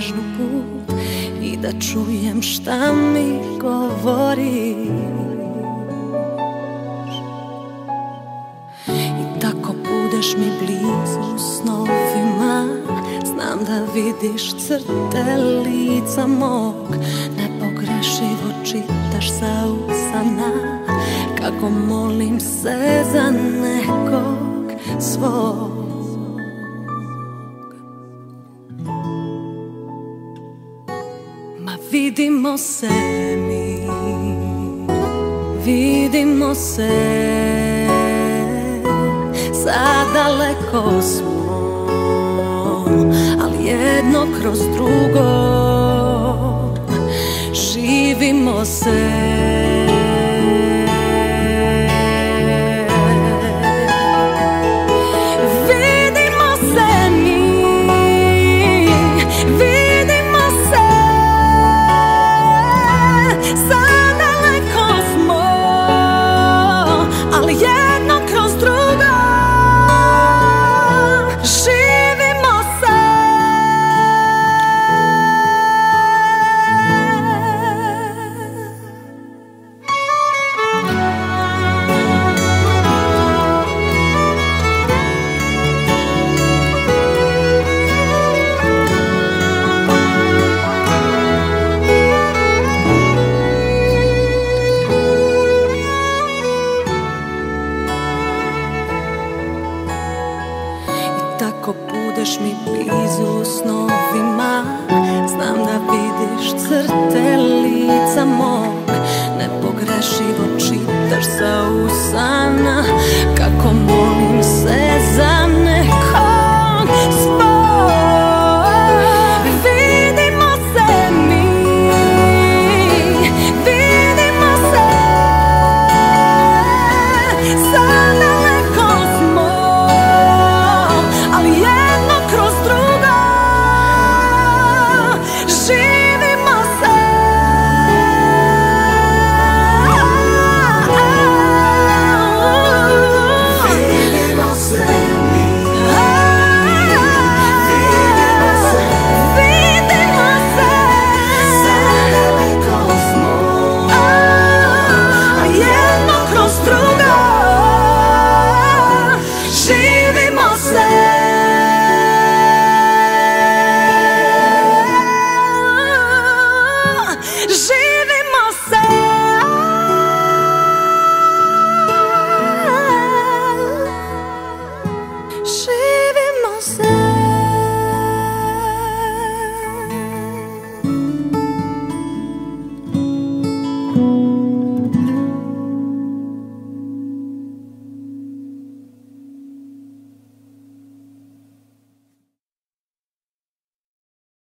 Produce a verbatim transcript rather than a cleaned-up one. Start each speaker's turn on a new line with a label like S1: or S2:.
S1: nježnu put i da čujem šta mi govoriš. I tako budeš mi blizu u snovima, znam da vidiš crte lica mog, nepogrešivo čitaš sa usana kako molim se za nekog svog. Ma vidimo se mi, vidimo se, sad daleko smo, ali jedno kroz drugo živimo se. Tako budeš mi blizu u snovima, znam da vidiš crte lica mog, nepogrešivo čitaš sa usana kako